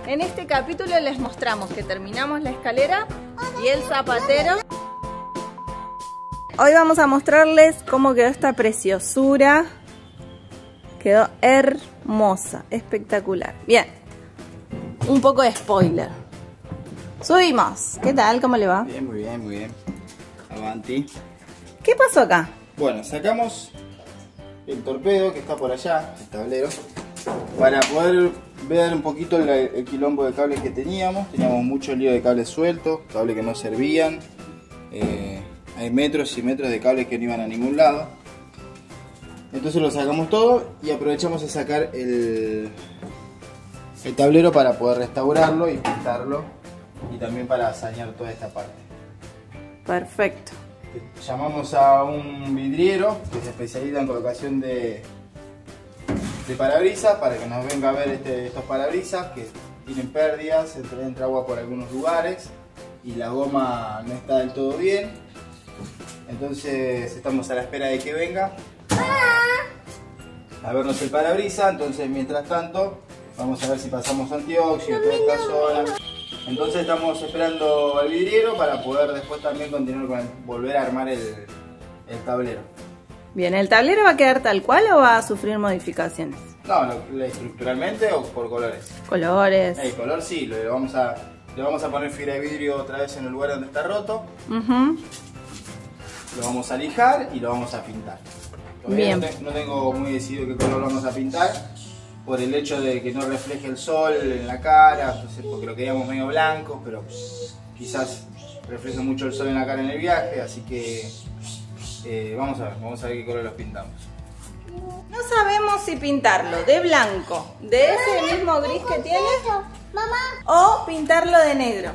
En este capítulo les mostramos que terminamos la escalera y el zapatero. Hoy vamos a mostrarles cómo quedó esta preciosura. Quedó hermosa, espectacular. Bien, un poco de spoiler. Subimos. ¿Qué tal? ¿Cómo le va? Bien, muy bien, muy bien. Avanti. ¿Qué pasó acá? Bueno, sacamos el torpedo que está por allá, el tablero, para poder ver un poquito el quilombo de cables que teníamos. Teníamos mucho lío de cables sueltos, cables que no servían. Hay metros y metros de cables que no iban a ningún lado. Entonces lo sacamos todo y aprovechamos de sacar el tablero para poder restaurarlo y pintarlo, y también para sanear toda esta parte. Perfecto. Llamamos a un vidriero que se especializa en colocación de parabrisas para que nos venga a ver estos parabrisas que tienen pérdidas, entra agua por algunos lugares y la goma no está del todo bien. Entonces estamos a la espera de que venga a vernos el parabrisas. Entonces mientras tanto vamos a ver si pasamos antióxido, toda esta zona. Entonces estamos esperando al vidriero para poder después también continuar con volver a armar el tablero. Bien, ¿el tablero va a quedar tal cual o va a sufrir modificaciones? No, estructuralmente o por colores. Colores. El color sí, le vamos a poner fibra de vidrio otra vez en el lugar donde está roto. Lo vamos a lijar y lo vamos a pintar. Todavía no tengo muy decidido qué color vamos a pintar, por el hecho de que no refleje el sol en la cara, entonces, porque lo queríamos medio blanco, pero quizás refleje mucho el sol en la cara en el viaje, así que vamos a ver qué color los pintamos. No sabemos si pintarlo de blanco, de ese mismo gris que tiene, o pintarlo de negro.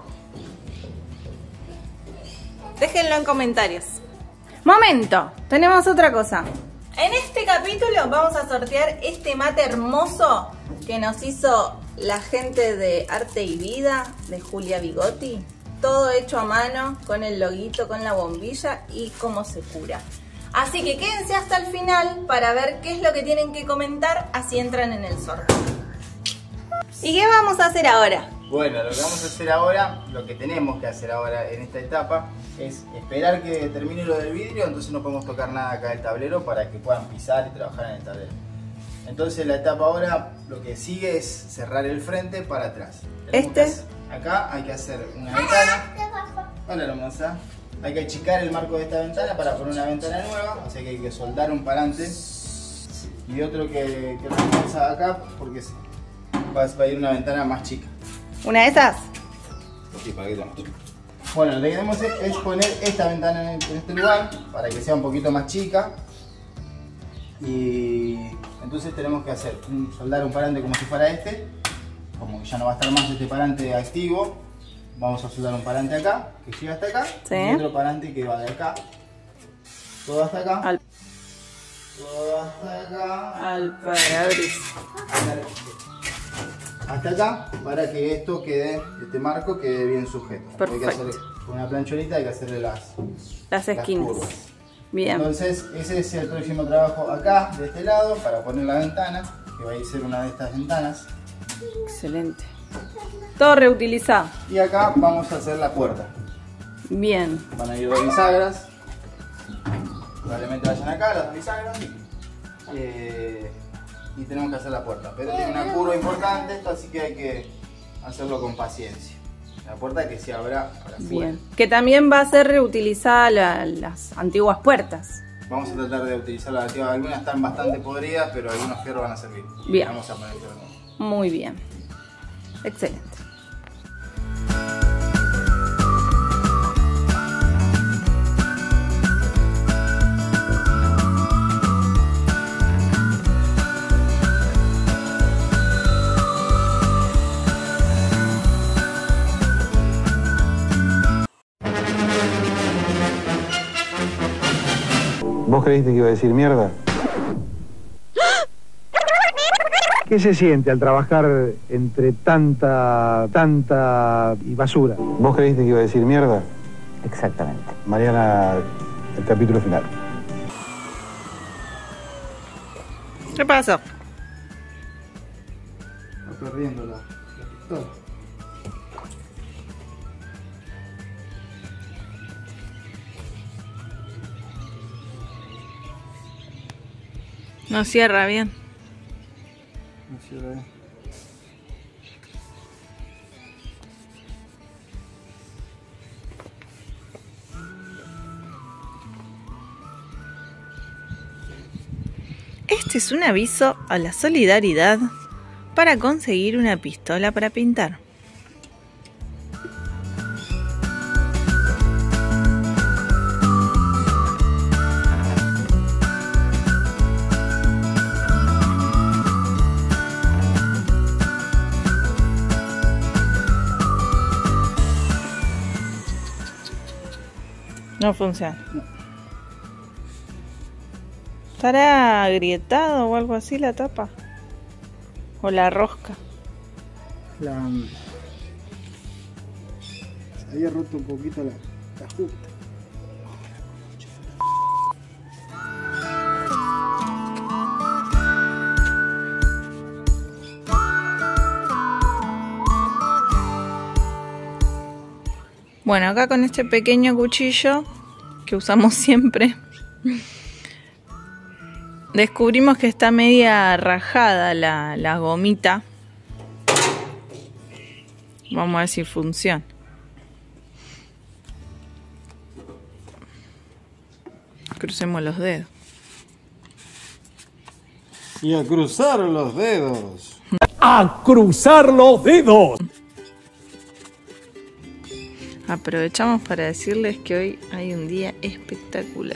Déjenlo en comentarios. Momento, tenemos otra cosa. En este capítulo vamos a sortear este mate hermoso que nos hizo la gente de Arte y Vida de Julia Bigotti. Todo hecho a mano, con el loguito, con la bombilla y cómo se cura. Así que quédense hasta el final para ver qué es lo que tienen que comentar, así entran en el sorteo. ¿Y qué vamos a hacer ahora? Bueno, lo que vamos a hacer ahora, lo que tenemos que hacer ahora en esta etapa, es esperar que termine lo del vidrio, entonces no podemos tocar nada acá del tablero para que puedan pisar y trabajar en el tablero. Entonces la etapa ahora, lo que sigue es cerrar el frente para atrás. Acá hay que hacer una ventana. Hola hermosa. Hay que achicar el marco de esta ventana para poner una ventana nueva, o sea que hay que soldar un parante y otro que reemplaza acá porque va a ir una ventana más chica. ¿Una de esas? Sí, para que te muestre. Bueno, lo que queremos es poner esta ventana en este lugar para que sea un poquito más chica, y entonces tenemos que soldar un parante como si fuera este, como que ya no va a estar más este parante activo. Vamos a soldar un parante acá, que llega hasta acá, ¿sí? Y otro parante que va de acá, todo hasta acá, todo hasta acá, al parabrisas. Hasta acá, para que esto quede, este marco quede bien sujeto. Perfecto. Hay que hacer con una plancholita, hay que hacerle las esquinas. curvas. Bien. Entonces ese es el próximo trabajo acá, de este lado, para poner la ventana, que va a ser una de estas ventanas. Excelente. Todo reutilizado. Y acá vamos a hacer la puerta. Bien. Van a ir dos bisagras. Probablemente vayan acá las dos bisagras. Y tenemos que hacer la puerta. Pero tiene una curva importante esto, así que hay que hacerlo con paciencia. La puerta que se abra para afuera. Bien. Que también va a ser reutilizada las antiguas puertas. Vamos a tratar de utilizar las antiguas. Algunas están bastante podridas, pero algunos fierros van a servir. Bien. Vamos a poner fierro. Muy bien. Excelente. ¿Vos creíste que iba a decir mierda? ¿Qué se siente al trabajar entre tanta y basura? ¿Vos creíste que iba a decir mierda? Exactamente. Mañana el capítulo final. ¿Qué pasó? Está perdiendo la Todo. No cierra bien. No cierra bien. Este es un aviso a la solidaridad para conseguir una pistola para pintar. No funciona. No. ¿Estará agrietado o algo así la tapa? ¿O la rosca? Se había roto un poquito la justa. Bueno, acá con este pequeño cuchillo que usamos siempre, descubrimos que está media rajada la gomita. Vamos a ver si funciona. Crucemos los dedos. Y a cruzar los dedos. ¡A cruzar los dedos! Aprovechamos para decirles que hoy hay un día espectacular.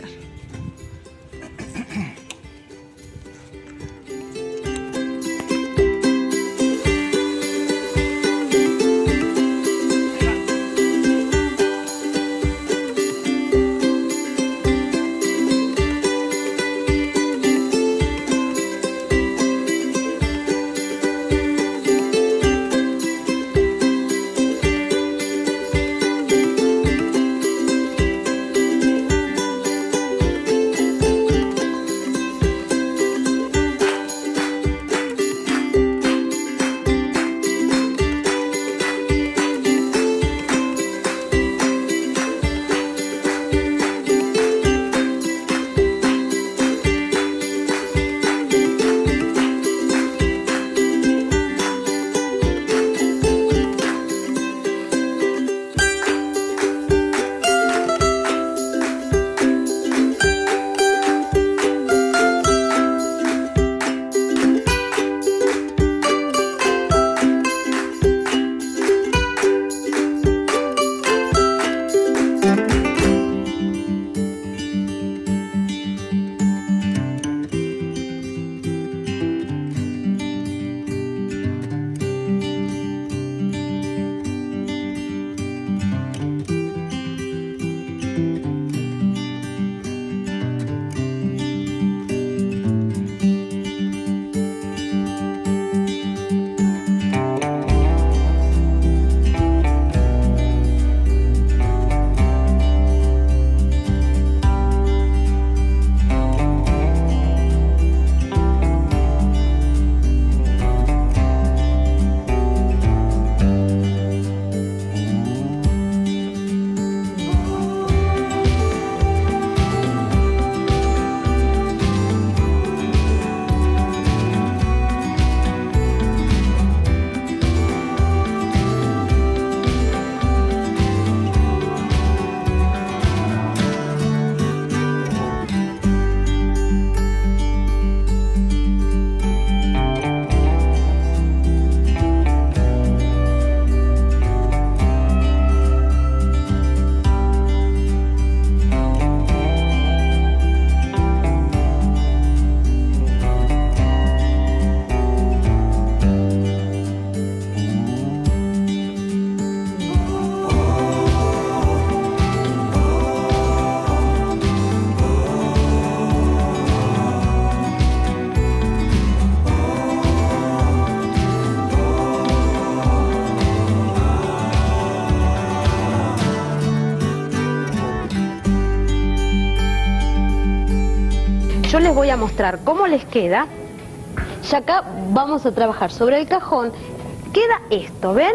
Yo les voy a mostrar cómo les queda. Y acá vamos a trabajar sobre el cajón, queda esto, ¿ven?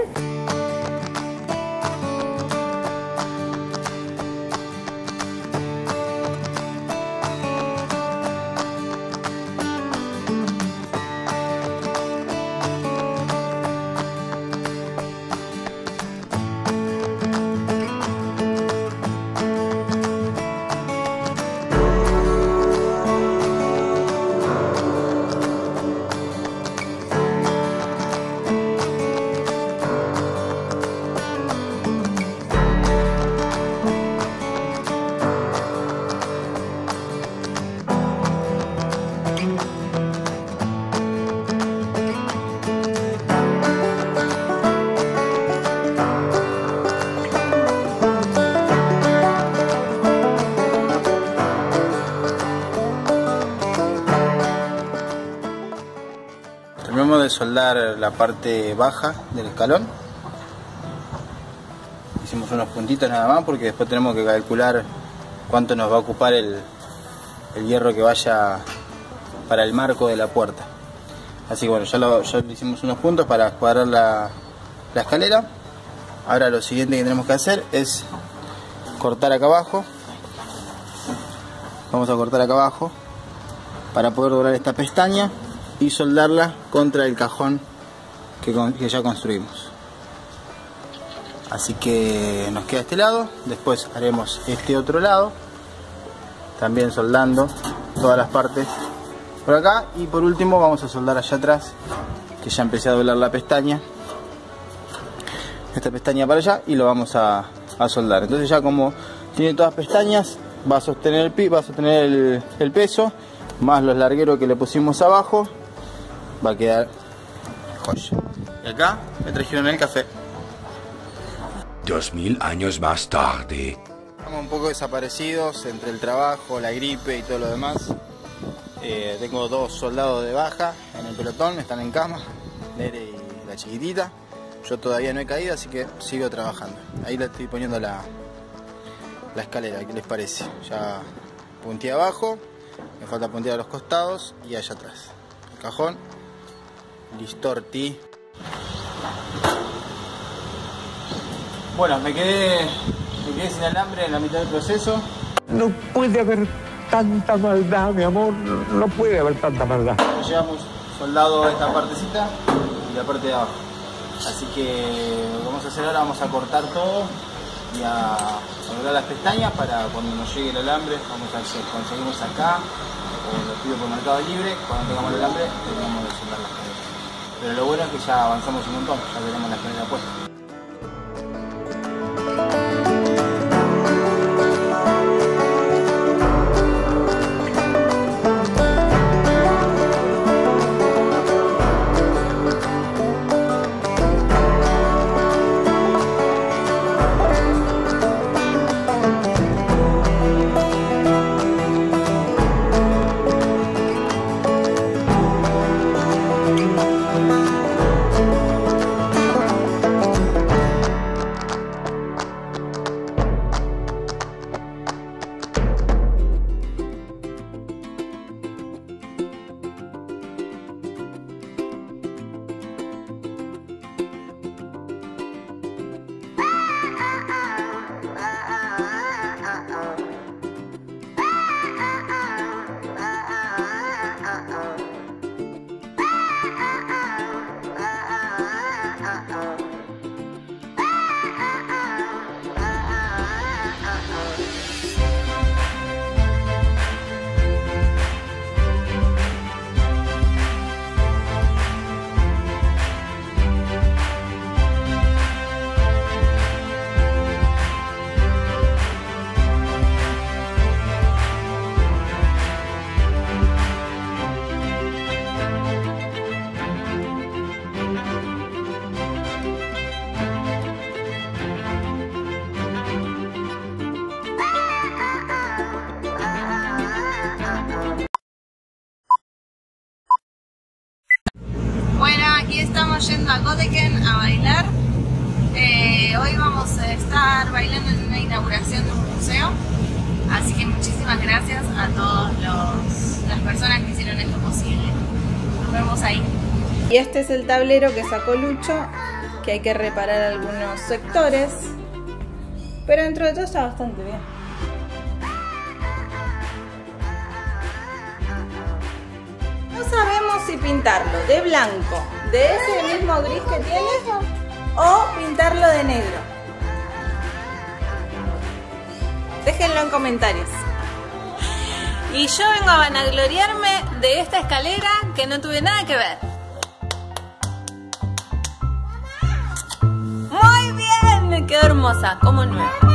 Terminamos de soldar la parte baja del escalón. Hicimos unos puntitos nada más porque después tenemos que calcular cuánto nos va a ocupar el hierro que vaya para el marco de la puerta. Así que bueno, ya le hicimos unos puntos para cuadrar la escalera. Ahora lo siguiente que tenemos que hacer es cortar acá abajo. Vamos a cortar acá abajo para poder doblar esta pestaña y soldarla contra el cajón que ya construimos. Así que nos queda este lado, después haremos este otro lado, también soldando todas las partes por acá, y por último vamos a soldar allá atrás, que ya empecé a doblar la pestaña, esta pestaña para allá, y lo vamos a soldar. Entonces ya como tiene todas pestañas, va a sostener el peso, más los largueros que le pusimos abajo, va a quedar joya. Y acá me trajeron el café. 2000 años más tarde. Estamos un poco desaparecidos entre el trabajo, la gripe y todo lo demás. Tengo 2 soldados de baja en el pelotón, están en cama, Nere y la chiquitita. Yo todavía no he caído, así que sigo trabajando. Ahí le estoy poniendo la escalera, ¿qué les parece? Ya punteé abajo, me falta puntear a los costados y allá atrás. El cajón, listorti. Bueno, me quedé sin alambre en la mitad del proceso. No puede haber tanta maldad, mi amor. No puede haber tanta maldad. Llevamos soldado esta partecita y la parte de abajo. Así que lo que vamos a hacer ahora, vamos a cortar todo y a doblar las pestañas para cuando nos llegue el alambre. Vamos a ver si conseguimos acá o lo pido por Mercado Libre. Cuando tengamos el alambre terminamos de soldar las escaleras. Pero lo bueno es que ya avanzamos un montón, ya tenemos la escalera puesta. Estamos yendo a Göttingen a bailar. Hoy vamos a estar bailando en una inauguración de un museo. Así que muchísimas gracias a todas las personas que hicieron esto posible. Nos vemos ahí. Y este es el tablero que sacó Lucho, que hay que reparar algunos sectores, pero dentro de todo está bastante bien. No sabemos si pintarlo de blanco, de ese mismo gris que tiene, o pintarlo de negro. Déjenlo en comentarios. Y yo vengo a vanagloriarme de esta escalera que no tuve nada que ver. Muy bien, me quedó hermosa, como nueva.